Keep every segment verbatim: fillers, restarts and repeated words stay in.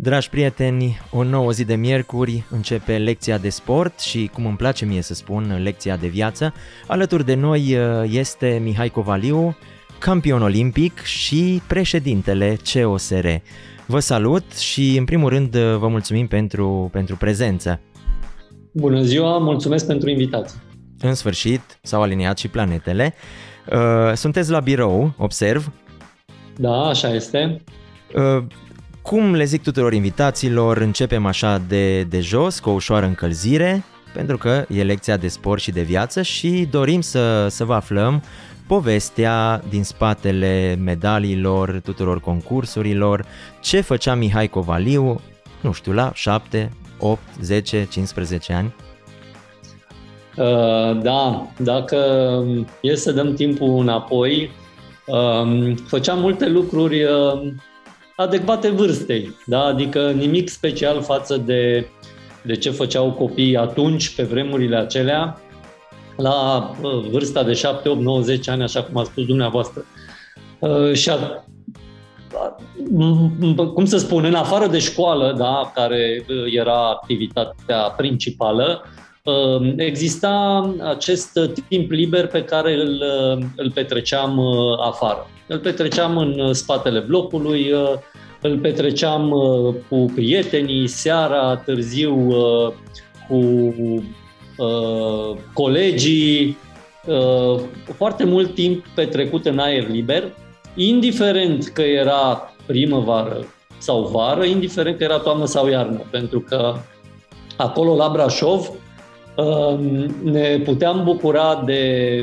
Dragi prieteni, o nouă zi de miercuri începe lecția de sport și, cum îmi place mie să spun, lecția de viață. Alături de noi este Mihai Covaliu, campion olimpic și președintele C O S R. Vă salut și, în primul rând, vă mulțumim pentru, pentru prezență. Bună ziua, mulțumesc pentru invitație. În sfârșit, s-au aliniat și planetele. Sunteți la birou, observ. Da, așa este. Cum le zic tuturor invitațiilor, începem așa de, de jos, cu o ușoară încălzire, pentru că e lecția de sport și de viață și dorim să, să vă aflăm povestea din spatele medaliilor, tuturor concursurilor, ce făcea Mihai Covaliu, nu știu, la șapte, opt, zece, cincisprezece ani. Uh, da, dacă e să dăm timpul înapoi, uh, făceam multe lucruri uh, adecvate vârstei, da? Adică nimic special față de, de ce făceau copiii atunci, pe vremurile acelea, la uh, vârsta de șapte, opt, nouă, zece ani, așa cum a spus dumneavoastră. Uh, și a, cum să spun, în afară de școală, da, care era activitatea principală, exista acest timp liber pe care îl, îl petreceam afară. Îl petreceam în spatele blocului, îl petreceam cu prietenii, seara, târziu cu colegii, foarte mult timp petrecut în aer liber, indiferent că era primăvară sau vară, indiferent că era toamnă sau iarnă, pentru că acolo la Brașov ne puteam bucura de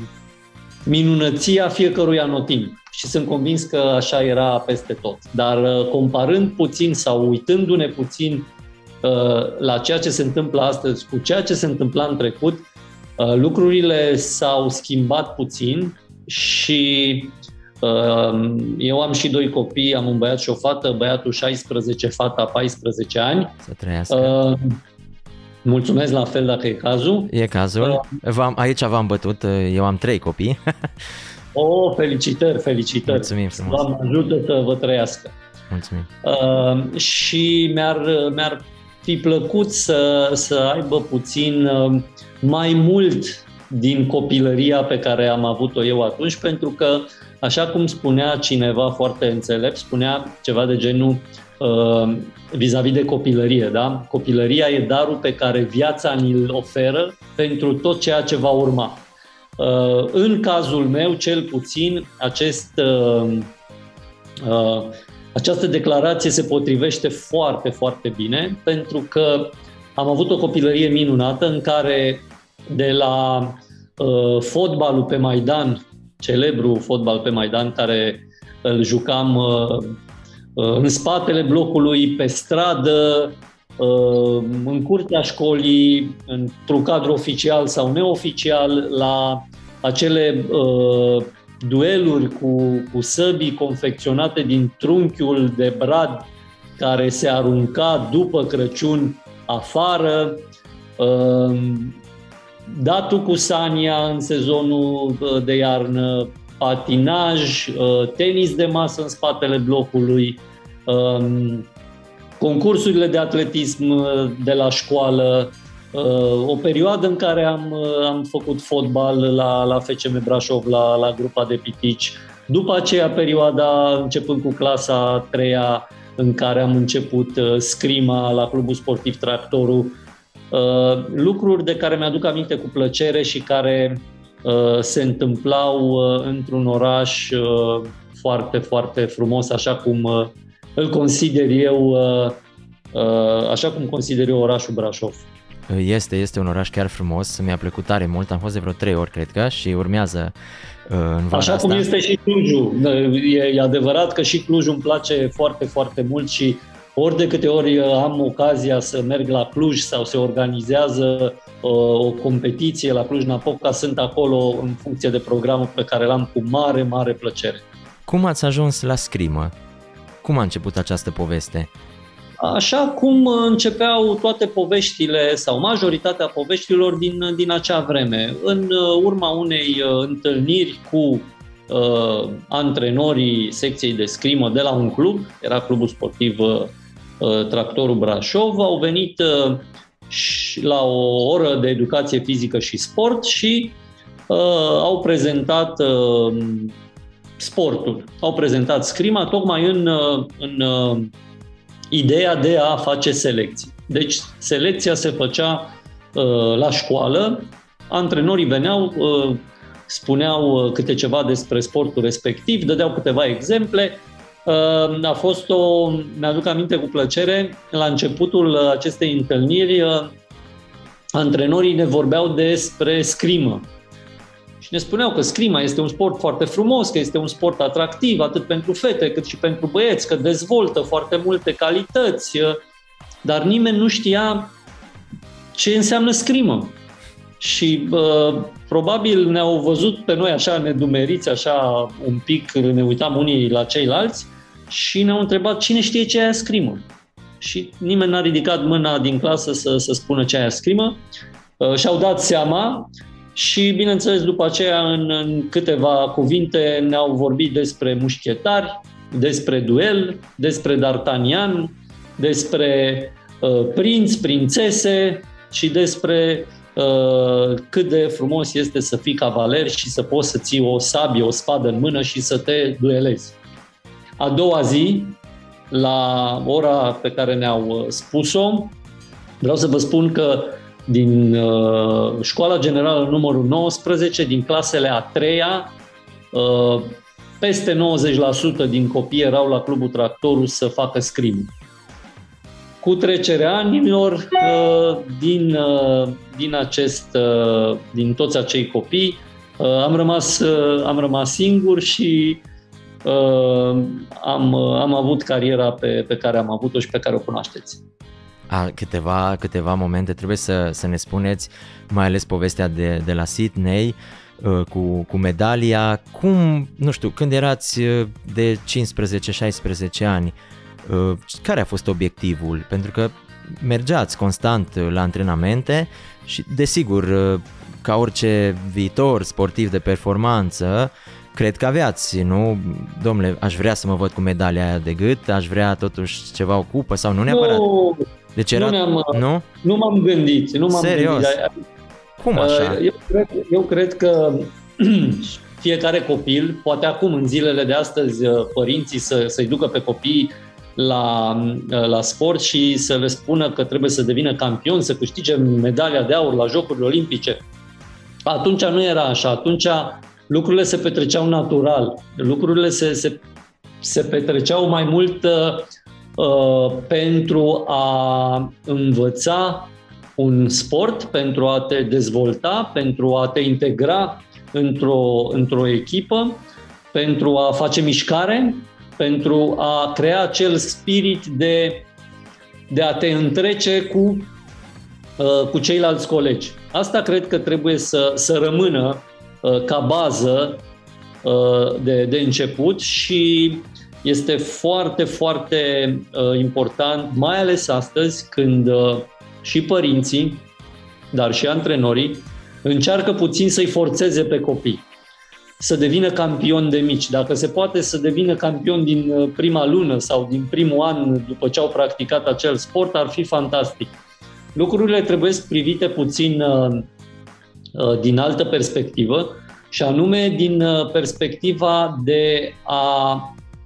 minunăția fiecărui anotimp și sunt convins că așa era peste tot. Dar comparând puțin sau uitându-ne puțin la ceea ce se întâmplă astăzi cu ceea ce se întâmpla în trecut, lucrurile s-au schimbat puțin și eu am și doi copii, am un băiat și o fată, băiatul șaisprezece, fata paisprezece ani. Să trăiască. Mulțumesc la fel dacă e cazul. E cazul. V-am, aici v-am bătut, eu am trei copii. O, felicitări, felicitări. Mulțumim frumos. Doamne ajută să vă trăiască. Mulțumim. Uh, și mi-ar, mi-ar fi plăcut să, să aibă puțin uh, mai mult din copilăria pe care am avut-o eu atunci, pentru că, așa cum spunea cineva foarte înțelept, spunea ceva de genul uh, vis-a-vis de copilărie, da? Copilăria e darul pe care viața ni-l oferă pentru tot ceea ce va urma. Uh, în cazul meu, cel puțin, acest, uh, uh, această declarație se potrivește foarte, foarte bine, pentru că am avut o copilărie minunată în care de la uh, fotbalul pe Maidan, celebru fotbal pe Maidan, care îl jucam uh, în spatele blocului, pe stradă, în curtea școlii, într-un cadru oficial sau neoficial, la acele uh, dueluri cu, cu săbii confecționate din trunchiul de brad care se arunca după Crăciun afară, uh, datul cu Sania în sezonul de iarnă, patinaj, tenis de masă în spatele blocului, concursurile de atletism de la școală, o perioadă în care am, am făcut fotbal la, la F C M Brașov, la, la grupa de pitici. După aceea perioada, începând cu clasa a treia, în care am început scrima la Clubul Sportiv Tractorul, lucruri de care mi-aduc aminte cu plăcere și care se întâmplau într-un oraș foarte, foarte frumos, așa cum îl consider eu, așa cum consider eu orașul Brașov. Este, este un oraș chiar frumos, mi-a plăcut tare mult, am fost de vreo trei ori, cred că, și urmează în vara Așa asta. cum este și Clujul. E, e adevărat că și Clujul îmi place foarte, foarte mult și ori de câte ori am ocazia să merg la Cluj sau se organizează uh, o competiție la Cluj-Napoca, sunt acolo în funcție de programul pe care l-am cu mare, mare plăcere. Cum ați ajuns la scrimă? Cum a început această poveste? Așa cum începeau toate poveștile sau majoritatea poveștilor din, din acea vreme. În urma unei întâlniri cu uh, antrenorii secției de scrimă de la un club, era clubul sportiv Tractorul Brașov, au venit la o oră de educație fizică și sport și au prezentat sportul, au prezentat scrima tocmai în, în ideea de a face selecții. Deci selecția se făcea la școală, antrenorii veneau, spuneau câte ceva despre sportul respectiv, dădeau câteva exemple. A fost o, mi-aduc aminte cu plăcere, la începutul acestei întâlniri, antrenorii ne vorbeau despre scrimă. Și ne spuneau că scrima este un sport foarte frumos, că este un sport atractiv, atât pentru fete cât și pentru băieți, că dezvoltă foarte multe calități, dar nimeni nu știa ce înseamnă scrimă. Și uh, probabil ne-au văzut pe noi așa nedumeriți, așa un pic, ne uitam unii la ceilalți și ne-au întrebat cine știe ce e aia scrimă. Și nimeni n-a ridicat mâna din clasă să, să spună ce e aia scrimă. Uh, și-au dat seama și, bineînțeles, după aceea, în, în câteva cuvinte ne-au vorbit despre mușchetari, despre duel, despre D'Artagnan, despre uh, prinți, prințese și despre uh, cât de frumos este să fii cavaler și să poți să ții o sabie, o spadă în mână și să te duelezi. A doua zi, la ora pe care ne-au spus-o, vreau să vă spun că din uh, Școala Generală numărul nouăsprezece, din clasele a treia, uh, peste nouăzeci la sută din copii erau la Clubul Tractorul să facă scrimă. Cu trecerea anilor, uh, din, uh, din, acest, uh, din toți acei copii, uh, am, rămas, uh, am rămas singur și uh, am, uh, am avut cariera pe, pe care am avut-o și pe care o cunoașteți. A, câteva, câteva momente trebuie să, să ne spuneți, mai ales povestea de, de la Sydney cu, cu medalia. Cum, nu știu, când erați de cincisprezece șaisprezece ani, care a fost obiectivul? Pentru că mergeați constant la antrenamente și, desigur, ca orice viitor sportiv de performanță, cred că aveați, nu? Domnule, aș vrea să mă văd cu medalia aia de gât, aș vrea totuși ceva o cupă sau nu neapărat? Nu. Deci era, nu, nu? Nu m-am gândit. Nu m-am Serios? Gândit. Cum așa? Eu cred, eu cred că fiecare copil, poate acum în zilele de astăzi părinții să, să-i ducă pe copii la, la sport și să le spună că trebuie să devină campion, să câștige medalia de aur la Jocurile Olimpice. Atunci nu era așa. Atunci lucrurile se petreceau natural. Lucrurile se, se, se petreceau mai mult uh, pentru a învăța un sport, pentru a te dezvolta, pentru a te integra într-o, într-o echipă, pentru a face mișcare, pentru a crea acel spirit de, de a te întrece cu, uh, cu ceilalți colegi. Asta cred că trebuie să, să rămână uh, ca bază uh, de, de început și este foarte, foarte uh, important, mai ales astăzi când uh, și părinții, dar și antrenorii încearcă puțin să-i forțeze pe copii să devină campioni de mici. Dacă se poate să devină campion din prima lună sau din primul an după ce au practicat acel sport, ar fi fantastic. Lucrurile trebuie privite puțin uh, uh, din altă perspectivă și anume din uh, perspectiva de a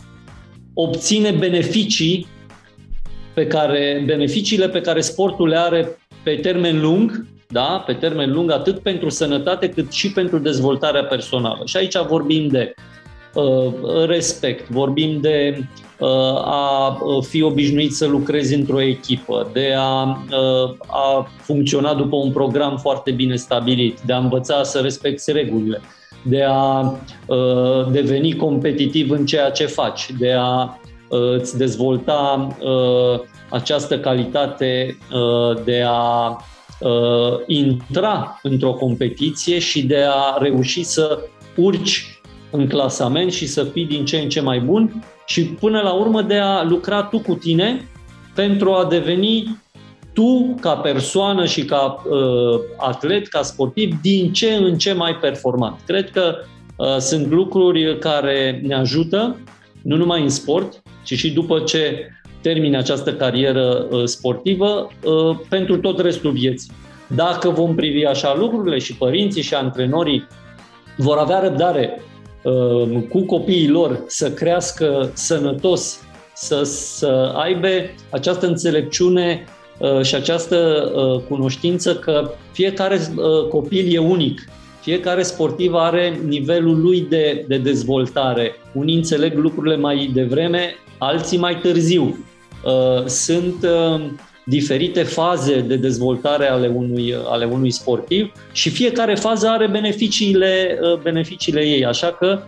obține beneficii pe care, beneficiile pe care sportul le are pe termen lung, da? Pe termen lung, atât pentru sănătate cât și pentru dezvoltarea personală. Și aici vorbim de uh, respect, vorbim de uh, a fi obișnuit să lucrezi într-o echipă, de a, uh, a funcționa după un program foarte bine stabilit, de a învăța să respecti regulile, de a uh, deveni competitiv în ceea ce faci, de a uh, îți dezvolta uh, această calitate uh, de a Uh, intra într-o competiție și de a reuși să urci în clasament și să fii din ce în ce mai bun și până la urmă de a lucra tu cu tine pentru a deveni tu ca persoană și ca uh, atlet, ca sportiv, din ce în ce mai performant. Cred că uh, sunt lucruri care ne ajută, nu numai în sport, ci și după ce termine această carieră sportivă pentru tot restul vieții. Dacă vom privi așa lucrurile și părinții și antrenorii vor avea răbdare cu copiii lor să crească sănătos, să, să aibă această înțelepciune și această cunoștință că fiecare copil e unic, fiecare sportiv are nivelul lui de, de dezvoltare. Unii înțeleg lucrurile mai devreme, alții mai târziu. Sunt diferite faze de dezvoltare ale unui, ale unui sportiv și fiecare fază are beneficiile, beneficiile ei. Așa că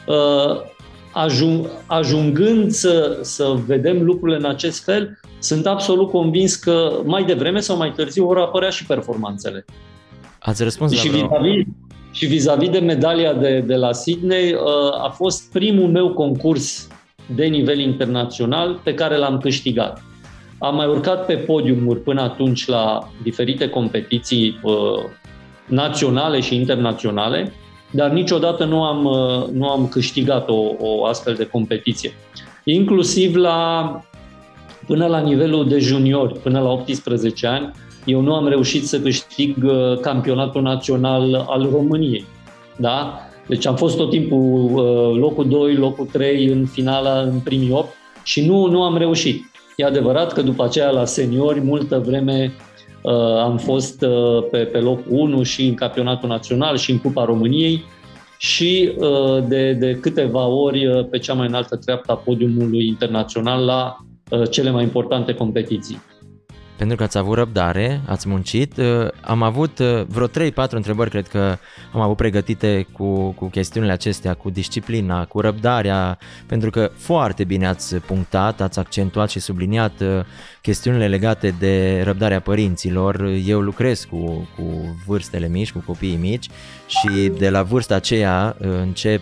ajung, ajungând să, să vedem lucrurile în acest fel, sunt absolut convins că mai devreme sau mai târziu vor apărea și performanțele. Ați răspuns și la vreo... vis-a-vis, și vis-a-vis de medalia de, de la Sydney, a fost primul meu concurs de nivel internațional pe care l-am câștigat. Am mai urcat pe podiumuri până atunci la diferite competiții uh, naționale și internaționale, dar niciodată nu am, uh, nu am câștigat o, o astfel de competiție. Inclusiv la, până la nivelul de juniori, până la optsprezece ani, eu nu am reușit să câștig uh, campionatul național al României. Da? Deci am fost tot timpul uh, locul doi, locul trei în finala, în primii opt și nu, nu am reușit. E adevărat că după aceea la seniori multă vreme uh, am fost uh, pe, pe locul unu și în campionatul național și în Cupa României și uh, de, de câteva ori uh, pe cea mai înaltă treaptă a podiumului internațional la uh, cele mai importante competiții. Pentru că ați avut răbdare, ați muncit, am avut vreo trei patru întrebări, cred că am avut pregătite cu, cu chestiunile acestea, cu disciplina, cu răbdarea, pentru că foarte bine ați punctat, ați accentuat și subliniat chestiunile legate de răbdarea părinților. Eu lucrez cu, cu vârstele mici, cu copiii mici și de la vârsta aceea încep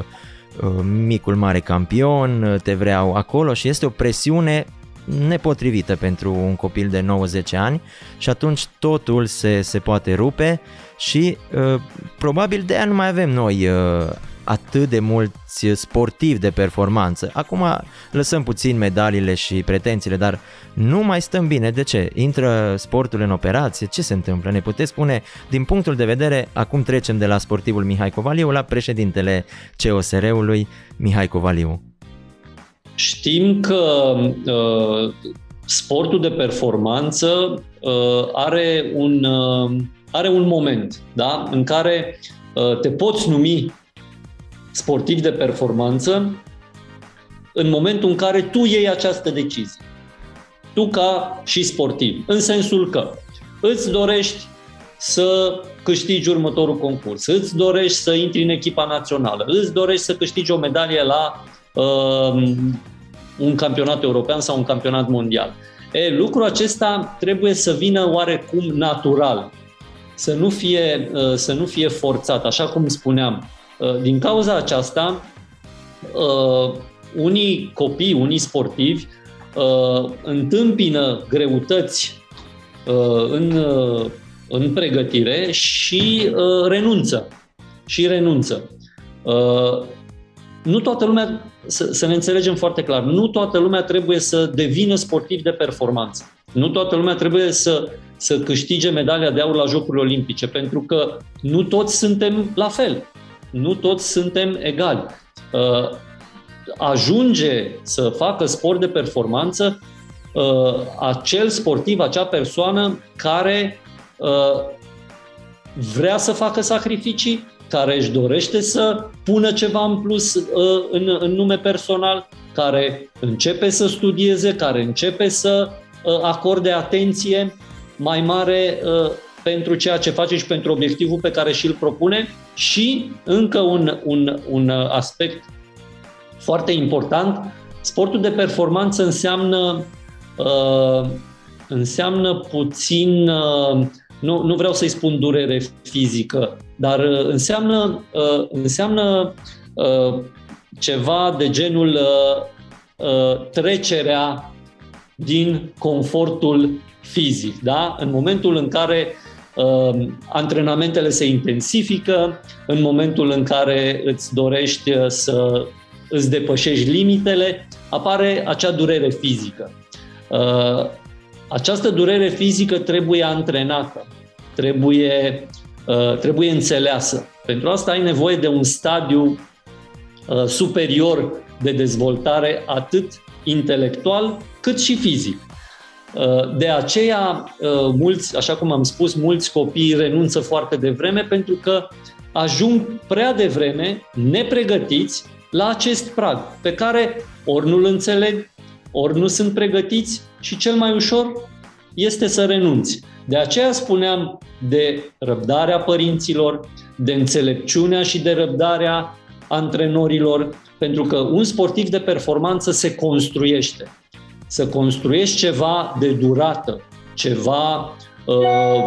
micul mare campion, te vreau acolo și este o presiune nepotrivită pentru un copil de nouă zece ani și atunci totul se, se poate rupe și uh, probabil de aia nu mai avem noi uh, atât de mulți sportivi de performanță. Acum lăsăm puțin medaliile și pretențiile, dar nu mai stăm bine. De ce? Intră sportul în operație? Ce se întâmplă? Ne puteți spune din punctul de vedere, acum trecem de la sportivul Mihai Covaliu la președintele C O S R-ului Mihai Covaliu. Știm că uh, sportul de performanță uh, are, un, uh, are un moment, da? În care uh, te poți numi sportiv de performanță în momentul în care tu iei această decizie. Tu ca și sportiv, în sensul că îți dorești să câștigi următorul concurs, îți dorești să intri în echipa națională, îți dorești să câștigi o medalie la uh, un campionat european sau un campionat mondial. E, lucrul acesta trebuie să vină oarecum natural, să nu fie, uh, să nu fie forțat, așa cum spuneam. Uh, din cauza aceasta, uh, unii copii, unii sportivi uh, întâmpină greutăți uh, în, uh, în pregătire și uh, renunță. Și renunță. Uh, nu toată lumea, să, să ne înțelegem foarte clar, nu toată lumea trebuie să devină sportiv de performanță. Nu toată lumea trebuie să, să câștige medalia de aur la Jocurile Olimpice, pentru că nu toți suntem la fel. Nu toți suntem egali. Uh, ajunge să facă sport de performanță uh, acel sportiv, acea persoană care uh, vrea să facă sacrificii, care își dorește să pună ceva în plus uh, în, în nume personal, care începe să studieze, care începe să uh, acorde atenție mai mare uh, pentru ceea ce face și pentru obiectivul pe care și-l propune. Și încă un, un, un aspect foarte important, sportul de performanță înseamnă, uh, înseamnă puțin, uh, nu, nu vreau să-i spun durere fizică, dar uh, înseamnă, uh, înseamnă uh, ceva de genul uh, uh, trecerea din confortul fizic. Da? În momentul în care uh, antrenamentele se intensifică, în momentul în care îți dorești să îți depășești limitele, apare acea durere fizică. Această durere fizică trebuie antrenată, trebuie, trebuie înțeleasă. Pentru asta ai nevoie de un stadiu superior de dezvoltare, atât intelectual cât și fizic. De aceea, mulți, așa cum am spus, mulți copii renunță foarte devreme pentru că ajung prea devreme, nepregătiți, la acest prag, pe care ori nu-l înțeleg, ori nu sunt pregătiți și cel mai ușor este să renunți. De aceea spuneam de răbdarea părinților, de înțelepciunea și de răbdarea antrenorilor, pentru că un sportiv de performanță se construiește. Să construiești ceva de durată, ceva uh,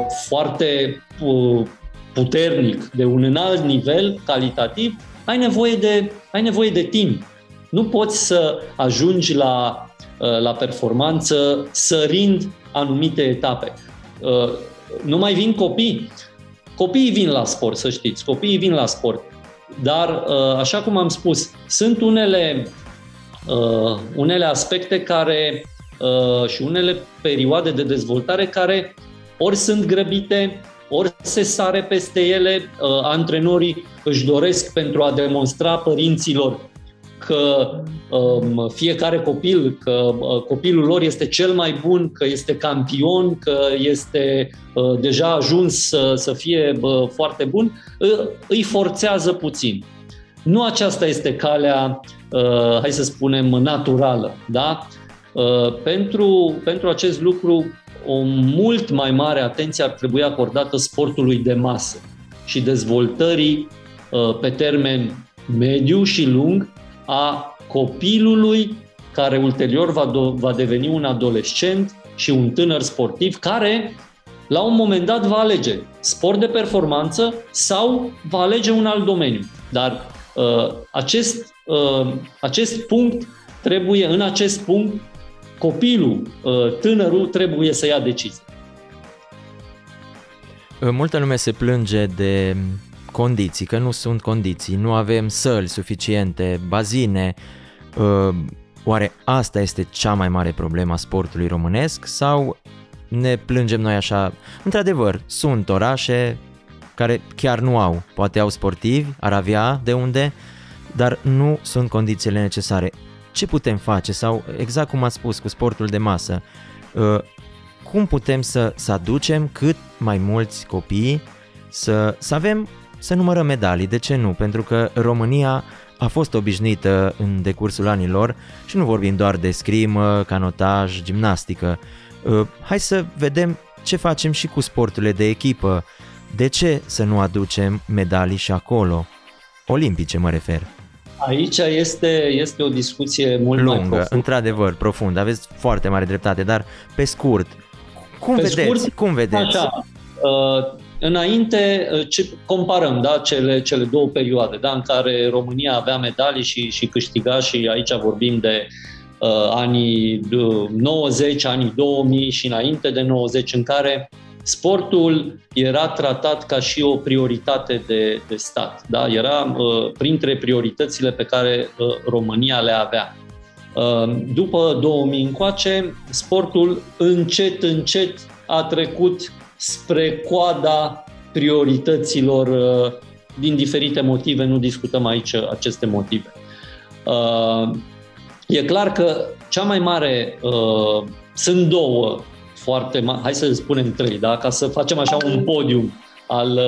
foarte uh, puternic, de un înalt nivel calitativ, ai nevoie de, ai nevoie de timp. Nu poți să ajungi la, uh, la performanță sărind anumite etape. Uh, nu mai vin copii. Copiii vin la sport, să știți, copiii vin la sport. Dar, uh, așa cum am spus, sunt unele Uh, unele aspecte care uh, și unele perioade de dezvoltare care ori sunt grăbite, ori se sare peste ele. Uh, antrenorii își doresc pentru a demonstra părinților că uh, fiecare copil, că uh, copilul lor este cel mai bun, că este campion, că este uh, deja ajuns să, să fie uh, foarte bun, uh, îi forțează puțin. Nu aceasta este calea, uh, hai să spunem, naturală. Da? Uh, pentru, pentru acest lucru, o mult mai mare atenție ar trebui acordată sportului de masă și dezvoltării uh, pe termen mediu și lung a copilului care ulterior va, do- va deveni un adolescent și un tânăr sportiv care, la un moment dat, va alege sport de performanță sau va alege un alt domeniu. Dar Uh, acest, uh, acest punct trebuie, în acest punct, copilul, uh, tânărul trebuie să ia decizii. Multă lume se plânge de condiții, că nu sunt condiții, nu avem săli suficiente, bazine. Uh, oare asta este cea mai mare problemă a sportului românesc sau ne plângem noi așa? Într-adevăr, sunt orașe care chiar nu au, poate au sportivi, ar avea de unde, dar nu sunt condițiile necesare. Ce putem face? Sau, exact cum ați spus, cu sportul de masă, cum putem să, să aducem cât mai mulți copii să, să avem, să numărăm medalii? De ce nu? Pentru că România a fost obișnuită în decursul anilor și nu vorbim doar de scrimă, canotaj, gimnastică. Hai să vedem ce facem și cu sporturile de echipă. De ce să nu aducem medalii și acolo? Olimpice mă refer. Aici este, este o discuție mult lungă, mai profundă. Într-adevăr, profund. Aveți foarte mare dreptate, dar pe scurt, cum pe vedeți? Scurt, cum vedeți? Așa, uh, înainte, ce, comparăm da, cele, cele două perioade da, în care România avea medalii și, și câștiga, și aici vorbim de uh, anii nouăzeci, anii două mii și înainte de nouăzeci, în care sportul era tratat ca și o prioritate de, de stat. Da? Era uh, printre prioritățile pe care uh, România le avea. Uh, după două mii încoace, sportul încet, încet a trecut spre coada priorităților uh, din diferite motive. Nu discutăm aici aceste motive. Uh, e clar că cea mai mare, uh, sunt două foarte mari, hai să spunem trei, da? Ca să facem așa un podium al,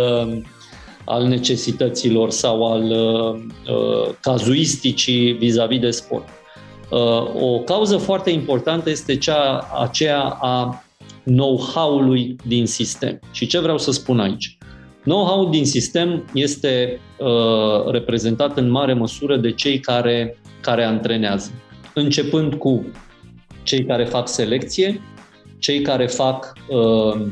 al necesităților sau al uh, cazuisticii vis-a-vis de sport. Uh, o cauză foarte importantă este cea aceea a know-how-ului din sistem. Și ce vreau să spun aici? Know-how-ul din sistem este uh, reprezentat în mare măsură de cei care, care antrenează, începând cu cei care fac selecție, cei care fac uh,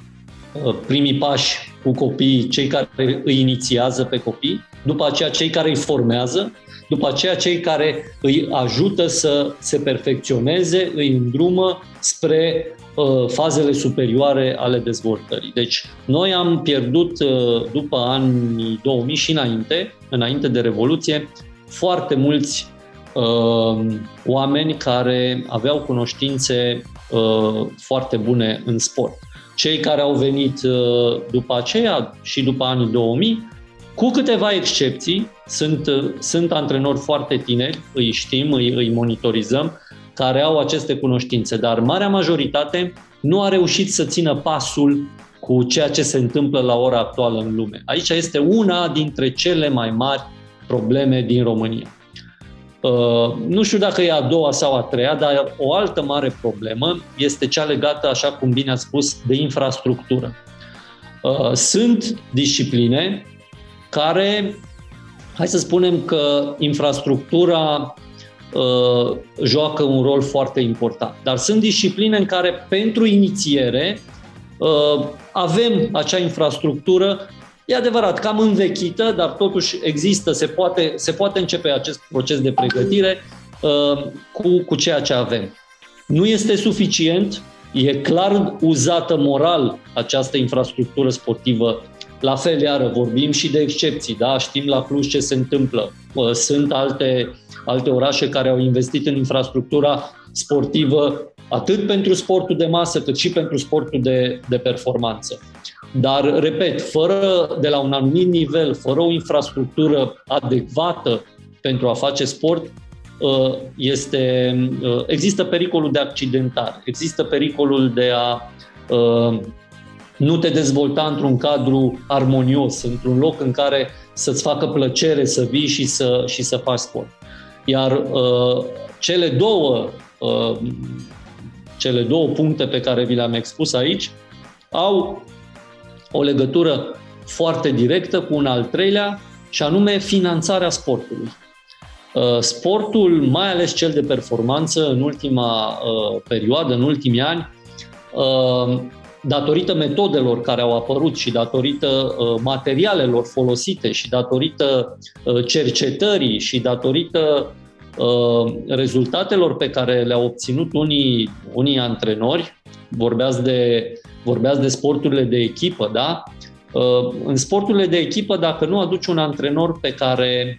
primii pași cu copiii, cei care îi inițiază pe copii, după aceea cei care îi formează, după aceea cei care îi ajută să se perfecționeze, îi îndrumă spre uh, fazele superioare ale dezvoltării. Deci noi am pierdut uh, după anii două mii și înainte, înainte de Revoluție, foarte mulți oameni care aveau cunoștințe foarte bune în sport. Cei care au venit după aceea și după anii două mii, cu câteva excepții, sunt, sunt antrenori foarte tineri, îi știm, îi, îi monitorizăm, care au aceste cunoștințe, dar marea majoritate nu a reușit să țină pasul cu ceea ce se întâmplă la ora actuală în lume. Aici este una dintre cele mai mari probleme din România. Uh, nu știu dacă e a doua sau a treia, dar o altă mare problemă este cea legată, așa cum bine ați spus, de infrastructură. Uh, sunt discipline care, hai să spunem că infrastructura uh, joacă un rol foarte important, dar sunt discipline în care pentru inițiere uh, avem acea infrastructură. E adevărat, cam învechită, dar totuși există, se poate, se poate începe acest proces de pregătire uh, cu, cu ceea ce avem. Nu este suficient, e clar uzată moral această infrastructură sportivă. La fel, iară, vorbim și de excepții, da? Știm la Cluj ce se întâmplă. Uh, sunt alte, alte orașe care au investit în infrastructura sportivă atât pentru sportul de masă cât și pentru sportul de, de performanță. Dar, repet, fără, de la un anumit nivel, fără o infrastructură adecvată pentru a face sport, este, există pericolul de accidentare, există pericolul de a nu te dezvolta într-un cadru armonios, într-un loc în care să-ți facă plăcere să vii și să, și să faci sport. Iar cele două, cele două puncte pe care vi le-am expus aici au o legătură foarte directă cu un al treilea, și anume finanțarea sportului. Sportul, mai ales cel de performanță, în ultima perioadă, în ultimii ani, datorită metodelor care au apărut și datorită materialelor folosite și datorită cercetării și datorită rezultatelor pe care le-au obținut unii, unii antrenori, vorbeați de Vorbeați de sporturile de echipă, da? În sporturile de echipă, dacă nu aduci un antrenor pe care,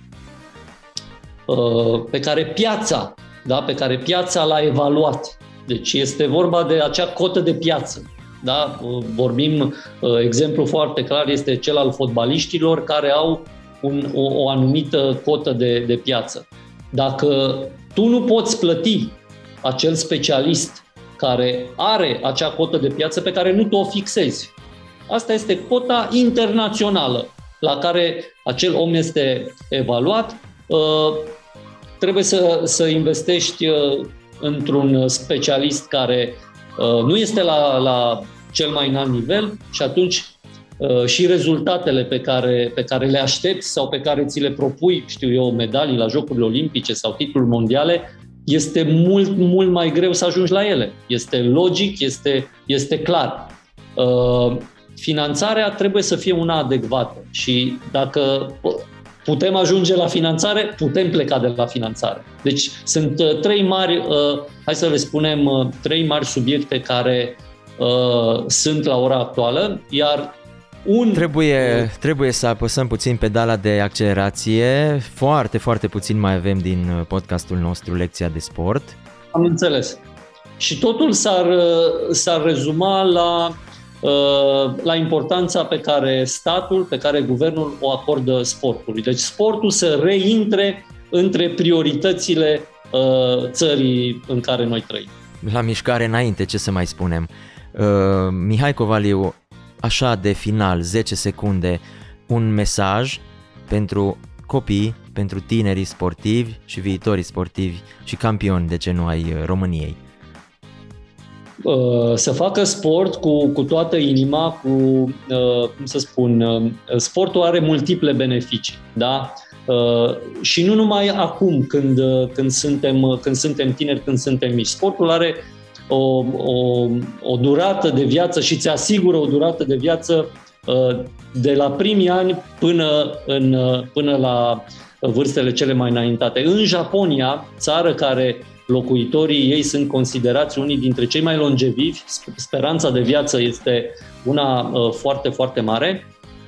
pe care piața, da? Pe care piața l-a evaluat, deci este vorba de acea cotă de piață, da? Vorbim, exemplu foarte clar este cel al fotbaliștilor care au un, o, o anumită cotă de, de piață. Dacă tu nu poți plăti acel specialist care are acea cotă de piață pe care nu tu o fixezi. Asta este cota internațională la care acel om este evaluat. Trebuie să, să investești într-un specialist care nu este la, la cel mai înalt nivel și atunci și rezultatele pe care, pe care le aștepți sau pe care ți le propui, știu eu, medalii la Jocurile Olimpice sau titluri mondiale, este mult, mult mai greu să ajungi la ele. Este logic, este, este clar. Uh, finanțarea trebuie să fie una adecvată și dacă putem ajunge la finanțare, putem pleca de la finanțare. Deci sunt uh, trei mari, uh, hai să le spunem, uh, trei mari subiecte care uh, sunt la ora actuală, iar Un... Trebuie, trebuie să apăsăm puțin pedala de accelerație. Foarte, foarte puțin mai avem din podcastul nostru Lecția de Sport. Am înțeles. Și totul s-ar, s-ar rezuma la, la importanța pe care statul, pe care guvernul o acordă sportului. Deci sportul să reintre între prioritățile țării în care noi trăim. La mișcare înainte, ce să mai spunem. Mihai Covaliu, așa de final, zece secunde, un mesaj pentru copii, pentru tinerii sportivi și viitorii sportivi și campioni, de ce nu, ai României. Să facă sport cu, cu toată inima, cu, cum să spun, sportul are multiple beneficii, da? Și nu numai acum, când, când, suntem, când suntem tineri, când suntem mici. Sportul are O, o, o durată de viață și îți asigură o durată de viață de la primii ani până, în, până la vârstele cele mai înaintate. În Japonia, țară care locuitorii ei sunt considerați unii dintre cei mai longevivi, speranța de viață este una foarte, foarte mare,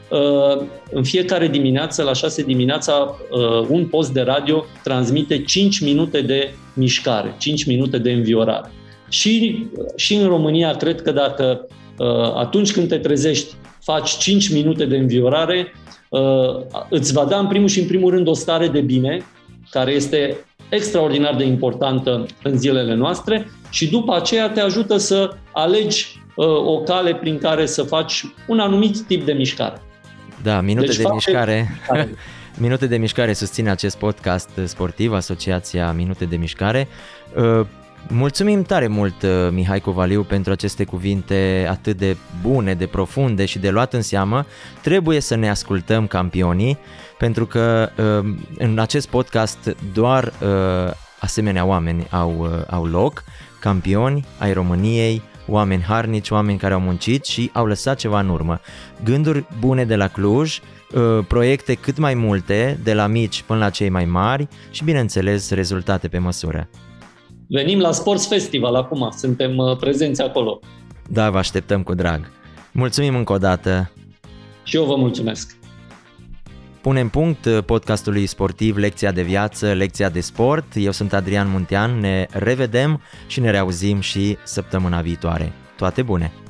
în fiecare dimineață, la șase dimineața, un post de radio transmite cinci minute de mișcare, cinci minute de înviorare. Și, și în România, cred că dacă atunci când te trezești faci cinci minute de înviorare, îți va da în primul și în primul rând o stare de bine, care este extraordinar de importantă în zilele noastre, și după aceea te ajută să alegi o cale prin care să faci un anumit tip de mișcare. Da, minute deci, de mișcare. Minute de mișcare susține acest podcast sportiv, Asociația Minute de Mișcare. Mulțumim tare mult, Mihai Covaliu, pentru aceste cuvinte atât de bune, de profunde și de luat în seamă. Trebuie să ne ascultăm campionii, pentru că în acest podcast doar asemenea oameni au, au loc, campioni ai României, oameni harnici, oameni care au muncit și au lăsat ceva în urmă. Gânduri bune de la Cluj, proiecte cât mai multe, de la mici până la cei mai mari și, bineînțeles, rezultate pe măsură. Venim la Sports Festival acum, suntem prezenți acolo. Da, vă așteptăm cu drag. Mulțumim încă o dată. Și eu vă mulțumesc. Punem punct podcastului sportiv Lecția de Viață, Lecția de Sport. Eu sunt Adrian Muntean, ne revedem și ne reauzim și săptămâna viitoare. Toate bune!